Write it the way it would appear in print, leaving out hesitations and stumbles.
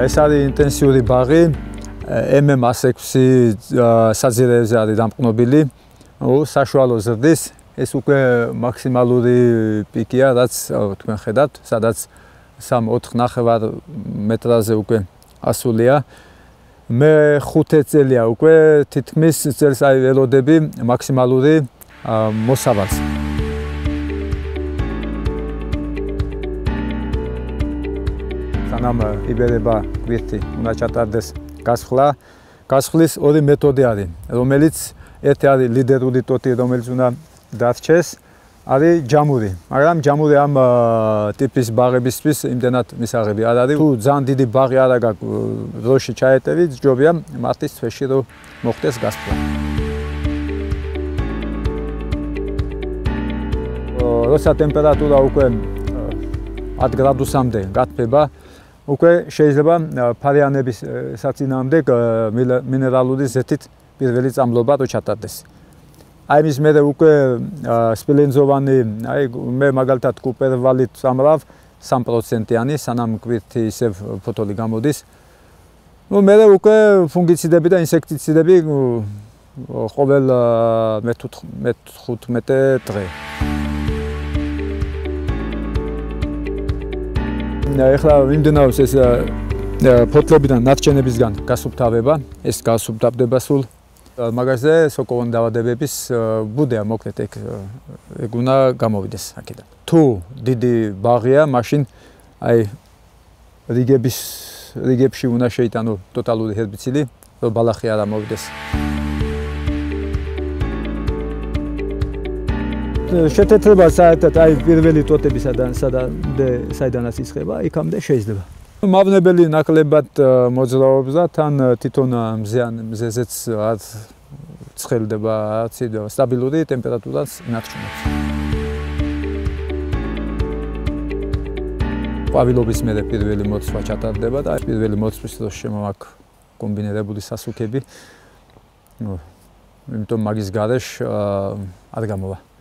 ეს არის ინტენსიური ბაღი, MM106 საძირეებზე არის დამყნობილი, საშუალო ზრდის, ეს უკვე მაქსიმალური პიკია, რაც თქვენ ხედავთ, სადაც 3-4.5 მეტრაზე უკვე ასულია. მე 5 წელია უკვე თითქმის წელს ველოდები მაქსიმალური მოსავალს. სანამ იბერება გვერდი, უნდა ჩატარდეს გასხლა. გასხლის 2 მეთოდი არის, რომელიც ერთი არის ლიდერული ტოტი, რომელიც უნდა დარჩეს, არის ჯამური. მაგრამ ჯამური ამ ტიპის ბაღებისთვის იმდენად მისაღები არ არის. თუ ძალიან დიდი ბაღი არ აქვს, დროში ჩაეტევი, ჯობია მარტის თვეში რომ მოხდეს გასხლა. როცა ტემპერატურა უკვე 10 გრადუსამდე გათბება, უკვე შეიძლება ფარიანების საწინააღმდეგ მინერალური ზეთით პირველი წამლობა რო ჩატარდეს. აი მის მერე უკვე სპილენძოვანი, აი მე მაგალითად კუპერვალით წამრავ 3%-იანი, სანამ გვერდი ისევ ფოთოლი გამოდის. ნუ მერე უკვე ფუნგიციდები და ინსექტიციდები ყოველ მე-15 დღე. ეხლა მიმდინარეობს ეს ფოთლებიდან ნარჩენებისგან გასუფთავება, ეს გასუფთავდება სულ მაგაზე სოკოვანი დაავადებების ბუდეა მოკლედ ეგ უნდა გამოვიდეს აქედან. თუ დიდი ბაღია, მაშინ აი რიგებში უნდა შეიტანო ტოტალური ჰერბიციდი, რომ ბალახი არ ამოვიდეს. შეთეთრება საერთოდ აი პირველი ტოტები საიდანაც ისხება, იქამდე შეიძლება. მავნებელი ნაკლებად მოძრაობს და თან თვითონ მზეზეც არ ცხელდება, სტაბილური ტემპერატურას ინარჩუნებს. ყვავილობის მერე პირველი მოცვა ჩატარდება და პირველი მოცვის დროს შემოვაქვს კომბინირებული სასუქები. იმიტომ მაგის გარეშე არ გამოვა.